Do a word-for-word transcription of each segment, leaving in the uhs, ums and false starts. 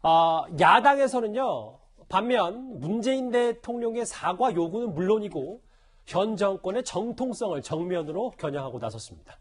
아, 야당에서는요, 반면 문재인 대통령의 사과 요구는 물론이고 현 정권의 정통성을 정면으로 겨냥하고 나섰습니다.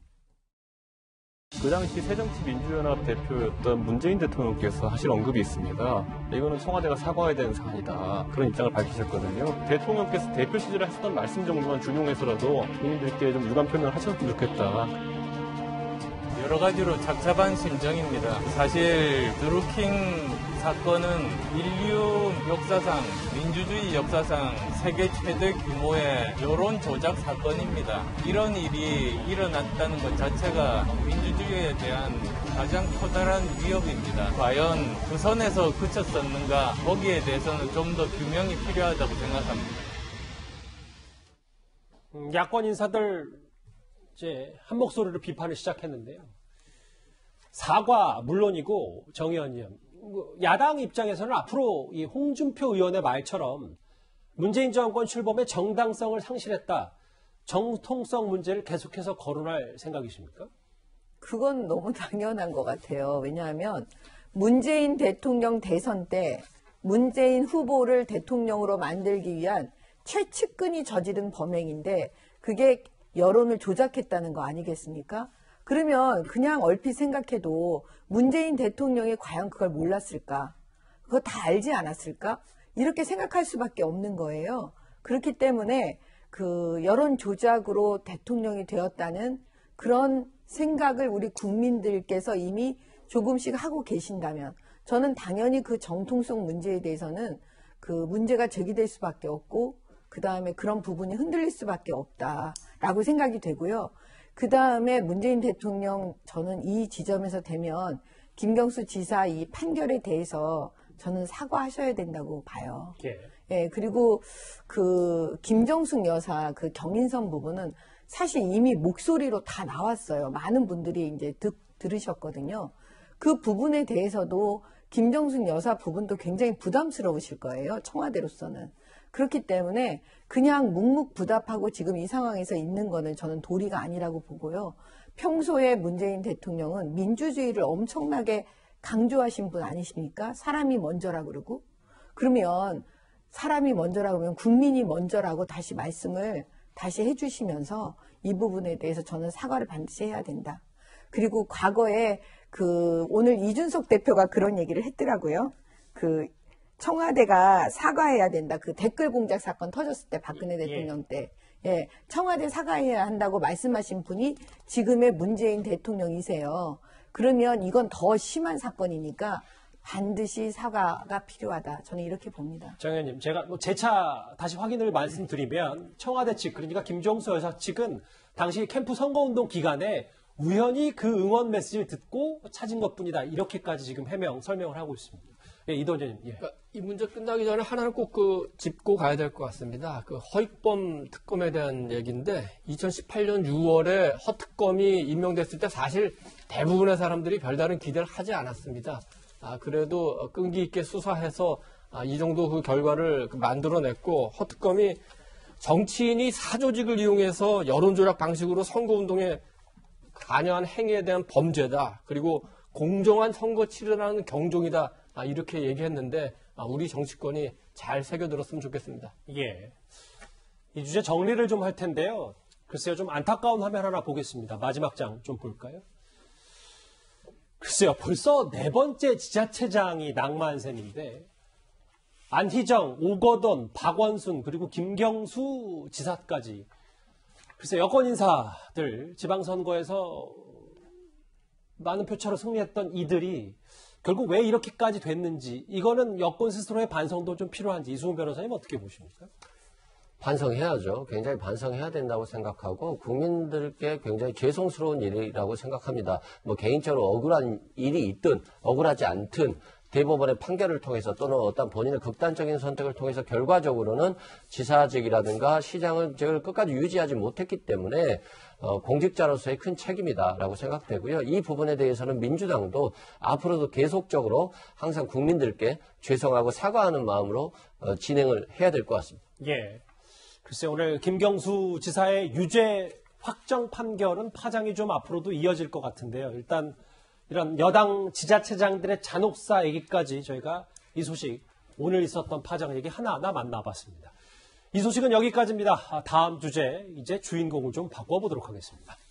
그 당시 새정치민주연합 대표였던 문재인 대통령께서 하실 언급이 있습니다. 이거는 청와대가 사과해야 되는 사안이다. 그런 입장을 밝히셨거든요. 대통령께서 대표 시절에 하셨던 말씀 정도만 준용해서라도 국민들께 좀 유감 표명을 하셨으면 좋겠다. 여러 가지로 착잡한 심정입니다. 사실 드루킹 사건은 인류 역사상, 민주주의 역사상 세계 최대 규모의 여론 조작 사건입니다. 이런 일이 일어났다는 것 자체가 민주주의에 대한 가장 커다란 위협입니다. 과연 그 선에서 그쳤었는가, 거기에 대해서는 좀 더 규명이 필요하다고 생각합니다. 음, 야권 인사들 이제 한 목소리로 비판을 시작했는데요. 사과 물론이고 정 의원님, 야당 입장에서는 앞으로 이 홍준표 의원의 말처럼 문재인 정권 출범의 정당성을 상실했다, 정통성 문제를 계속해서 거론할 생각이십니까? 그건 너무 당연한 것 같아요. 왜냐하면 문재인 대통령 대선 때 문재인 후보를 대통령으로 만들기 위한 최측근이 저지른 범행인데 그게 여론을 조작했다는 거 아니겠습니까? 그러면 그냥 얼핏 생각해도 문재인 대통령이 과연 그걸 몰랐을까? 그거 다 알지 않았을까? 이렇게 생각할 수밖에 없는 거예요. 그렇기 때문에 그 여론 조작으로 대통령이 되었다는 그런 생각을 우리 국민들께서 이미 조금씩 하고 계신다면 저는 당연히 그 정통성 문제에 대해서는 그 문제가 제기될 수밖에 없고 그 다음에 그런 부분이 흔들릴 수밖에 없다라고 생각이 되고요. 그 다음에 문재인 대통령, 저는 이 지점에서 되면 김경수 지사 이 판결에 대해서 저는 사과하셔야 된다고 봐요. 예. 예, 그리고 그 김정숙 여사 그 경인선 부분은 사실 이미 목소리로 다 나왔어요. 많은 분들이 이제 듣, 들으셨거든요. 그 부분에 대해서도 김정숙 여사 부분도 굉장히 부담스러우실 거예요. 청와대로서는. 그렇기 때문에 그냥 묵묵부답하고 지금 이 상황에서 있는 거는 저는 도리가 아니라고 보고요. 평소에 문재인 대통령은 민주주의를 엄청나게 강조하신 분 아니십니까? 사람이 먼저라 그러고. 그러면 사람이 먼저라고 하면 국민이 먼저라고 다시 말씀을 다시 해주시면서 이 부분에 대해서 저는 사과를 반드시 해야 된다. 그리고 과거에 그 오늘 이준석 대표가 그런 얘기를 했더라고요. 그 청와대가 사과해야 된다. 그 댓글 공작 사건 터졌을 때 박근혜 대통령 때. 예, 청와대 사과해야 한다고 말씀하신 분이 지금의 문재인 대통령이세요. 그러면 이건 더 심한 사건이니까 반드시 사과가 필요하다. 저는 이렇게 봅니다. 정 의원님, 제가 뭐 재차 다시 확인을 말씀드리면 청와대 측, 그러니까 김종수 여사 측은 당시 캠프 선거운동 기간에 우연히 그 응원 메시지를 듣고 찾은 것뿐이다. 이렇게까지 지금 해명, 설명을 하고 있습니다. 예, 이도원 의원님. 예. 그러니까 이 문제 끝나기 전에 하나는 꼭 그 짚고 가야 될 것 같습니다. 그 허익범 특검에 대한 얘기인데 이천십팔 년 유월에 허특검이 임명됐을 때 사실 대부분의 사람들이 별다른 기대를 하지 않았습니다. 아, 그래도 끈기 있게 수사해서 아, 이 정도 그 결과를 만들어냈고 허특검이 정치인이 사조직을 이용해서 여론조작 방식으로 선거운동에 관여한 행위에 대한 범죄다. 그리고 공정한 선거 치르라는 경종이다. 아, 이렇게 얘기했는데 아, 우리 정치권이 잘 새겨들었으면 좋겠습니다. 예. 이 주제 정리를 좀 할 텐데요. 글쎄요, 좀 안타까운 화면 하나 보겠습니다. 마지막 장 좀 볼까요? 글쎄요, 벌써 네 번째 지자체장이 낭만샘인데 안희정, 오거돈, 박원순 그리고 김경수 지사까지 글쎄 여권 인사들 지방선거에서 많은 표차로 승리했던 이들이 결국 왜 이렇게까지 됐는지 이거는 여권 스스로의 반성도 좀 필요한지 이수근 변호사님 어떻게 보십니까? 반성해야죠. 굉장히 반성해야 된다고 생각하고 국민들께 굉장히 죄송스러운 일이라고 생각합니다. 뭐 개인적으로 억울한 일이 있든 억울하지 않든 대법원의 판결을 통해서 또는 어떤 본인의 극단적인 선택을 통해서 결과적으로는 지사직이라든가 시장을 끝까지 유지하지 못했기 때문에 어, 공직자로서의 큰 책임이다라고 생각되고요. 이 부분에 대해서는 민주당도 앞으로도 계속적으로 항상 국민들께 죄송하고 사과하는 마음으로 어, 진행을 해야 될 것 같습니다. 예. 글쎄 오늘 김경수 지사의 유죄 확정 판결은 파장이 좀 앞으로도 이어질 것 같은데요. 일단 이런 여당 지자체장들의 잔혹사 얘기까지 저희가 이 소식, 오늘 있었던 파장 얘기 하나하나 만나봤습니다. 이 소식은 여기까지입니다. 다음 주제, 이제 주인공을 좀 바꿔보도록 하겠습니다.